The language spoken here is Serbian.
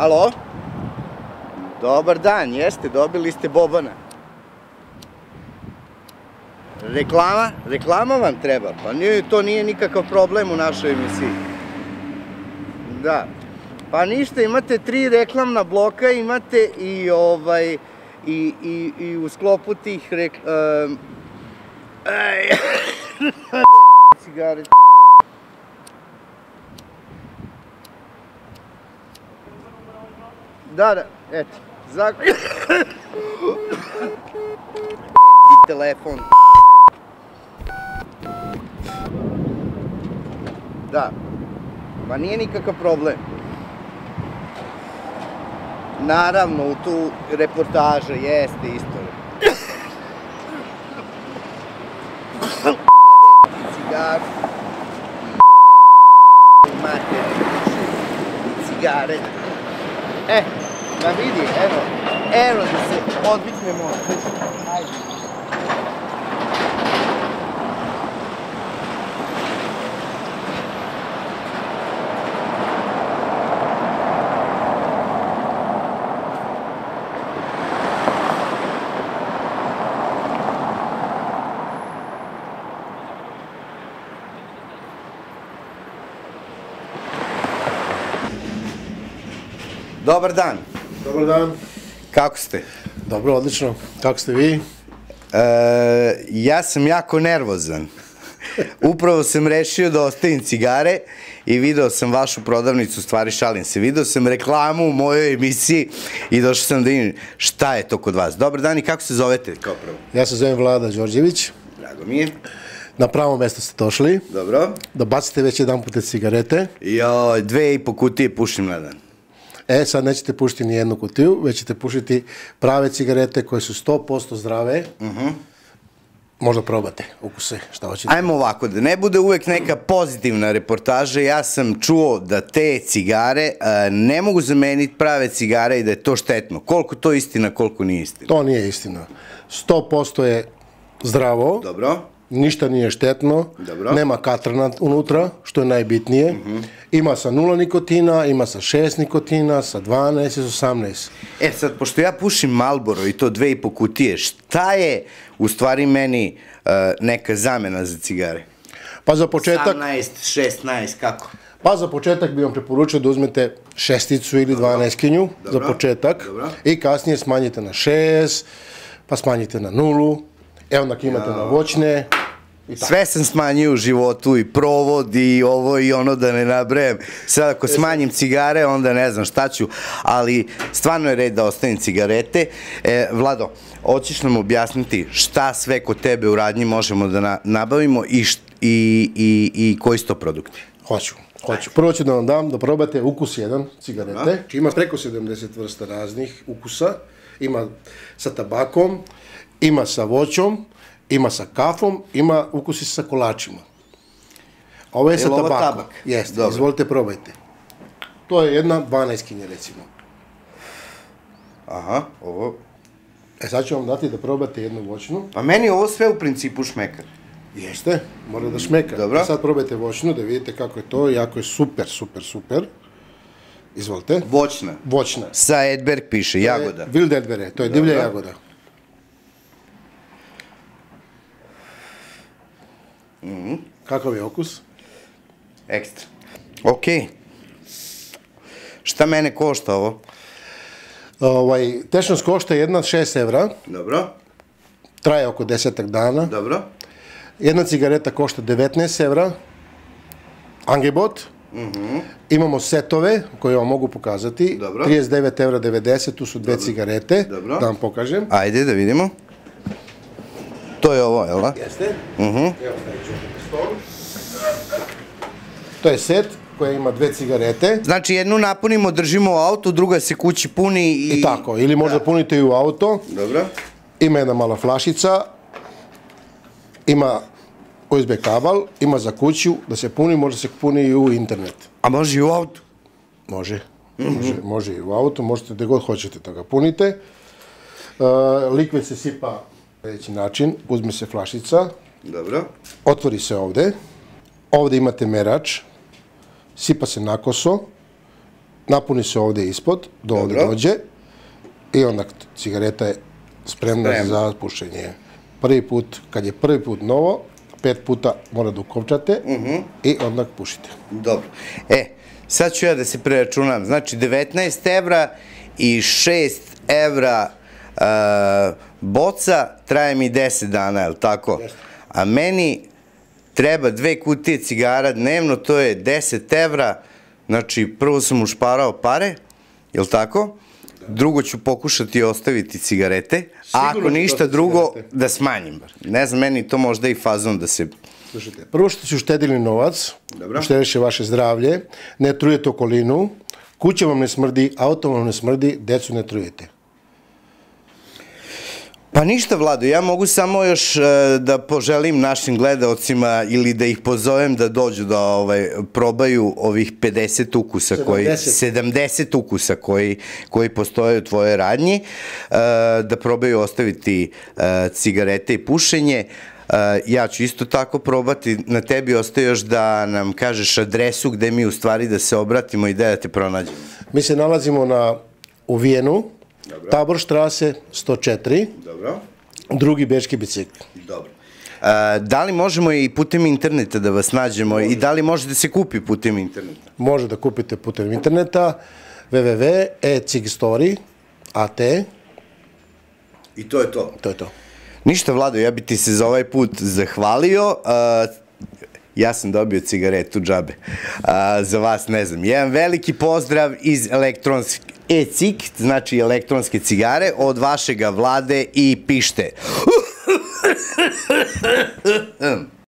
Alo? Dobar dan, jeste, dobili ste Bobana. Reklama? Reklama vam treba? Pa to nije nikakav problem u našoj emisiji. Da. Pa ništa, imate 3 reklamna bloka, imate i u sklopu tih cigareti. Da, eto. Ti telefon. Da. Pa nije nikakav problem. Naravno, u tu reportaža jeste isto. Jebem ti cigaru. Jebem mater. Cigare. Da vidi, evo da se odviknemo. Ajde. Dobar dan. Dobar dan. Kako ste? Dobro, odlično. Kako ste vi? Ja sam jako nervozan. Upravo sam rešio da ostavim cigare i video sam vašu prodavnicu, stvari šalim se. Video sam reklamu u mojoj emisiji i došao sam da vidim šta je to kod vas. Dobar dan i kako se zovete kao prvo? Ja se zovem Vlada Đorđević. Drago mi je. Na pravo mesto ste došli. Dobro. Da bacite već jedan put cigarete. Joj, 2,5 kutije pušim na dan. Sad nećete pušiti ni jednu kutiju, već ćete pušiti prave cigarete koje su 100% zdrave. Možda probate ukuse, šta hoćete. Ajmo ovako, da ne bude uvek neka pozitivna reportaža, ja sam čuo da te cigare ne mogu zameniti prave cigare i da je to štetno. Koliko to istina, koliko nije istina? To nije istina. 100% je zdravo. Dobro. Ništa nije štetno, nema katrana unutra, što je najbitnije. Ima sa 0 nikotina, ima sa 6 nikotina, sa 12 i sa 18. Sad, pošto ja pušim Marlboro i to 2,5 kutije, šta je u stvari meni neka zamena za cigare? Pa za početak... 18, 16, kako? Pa za početak bih vam preporučio da uzmete 6 ili 12 za početak i kasnije smanjite na 6, pa smanjite na 0, onda imate na voćne. Sve sam smanjio u životu i provod i ovo i ono da ne nabrajem. Sad ako smanjim cigare onda ne znam šta ću, ali stvarno je red da ostavim cigarete. Vlado, hoćeš nam objasniti šta sve kod tebe u radnji možemo da nabavimo i koji su to produkti? Hoću. Prvo ću da vam dam da probate ukus 1 cigarete. Ima preko 70 vrsta raznih ukusa. Ima sa tabakom, ima sa voćom, ima sa kafom, ima ukusi sa kolačima. Ovo je sa tabakom. Jeste, izvolite, probajte. To je jedna 12 recimo. Aha, ovo... Sad ću vam dati da probate jednu voćnu. Pa meni ovo sve u principu šmeka. Jeste, mora da šmeka. Dobro. Sad probajte voćnu da vidite kako je to, jako je super, super, super. Izvolite. Voćna? Voćna. Sa Edberg piše, jagoda. Wild Edbere, to je divlja jagoda. Kakav je okus? Ekstra. Okej. Šta mene košta ovo? Tečnost košta jedna 6 evra. Dobro. Traje oko 10 dana. Dobro. Jedna cigareta košta 19 evra. Angebot. Imamo setove koje vam mogu pokazati. 39 evra 90, tu su 2 cigarete. Da vam pokažem. Ajde da vidimo. To je ovo, jel da? Jeste. Evo, stavit ću na stol. To je set koja ima 2 cigarete. Znači jednu napunimo, držimo u auto, druga se kući puni i... I tako, ili možda punite i u auto. Dobro. Ima jedna mala flašica. Ima USB kabel, ima za kuću da se puni, može se puni i u internet. A može i u auto? Može. Može i u auto, možete gde god hoćete da ga punite. Likvid se sipa na sljedeći način, uzme se flašica. Dobro. Otvori se ovde. Ovde imate merač. Sipa se nakoso. napuni se ovdje ispod, do ovdje dođe i onda cigareta je spremna za pušenje. Prvi put, kad je prvi put novo, 5 puta mora da ukopčate i onda pušite. Dobro. Sad ću ja da se preračunam. Znači, 19 evra i 6 evra boca traje mi 10 dana, je li tako? A meni treba 2 kutije cigara dnevno, to je 10 evra. Znači, prvo sam ušparao pare, je li tako? Drugo ću pokušati ostaviti cigarete, a ako ništa drugo, da smanjim. Ne znam, meni to možda i fazon da se... Slušajte, prvo što ću uštedili novac, uštediše vaše zdravlje, ne trujete okolinu, kuća vam ne smrdi, auto vam ne smrdi, decu ne trujete. Pa ništa, Vlado, ja mogu samo još da poželim našim gledaocima ili da ih pozovem da dođu da probaju ovih 50 ukusa, 70 ukusa koji postoje u tvojoj radnji, da probaju ostaviti cigarete i pušenje. Ja ću isto tako probati. Na tebi ostaje još da nam kažeš adresu gde mi u stvari da se obratimo i da te pronađemo. Mi se nalazimo u Vijenu, Taborštrase 104, drugi bečki bicikl. Dobro. Da li možemo i putem interneta da vas nađemo i da li može da se kupi putem interneta? Može da kupite putem interneta www.ecigstory.at. I to je to? To je to. Ništa, Vlado, ja bi ti se za ovaj put zahvalio. Ja sam dobio cigaretu džabe. Za vas ne znam. Jedan veliki pozdrav iz elektronske e-cig, znači elektronske cigare, od vašega Vlade i pište.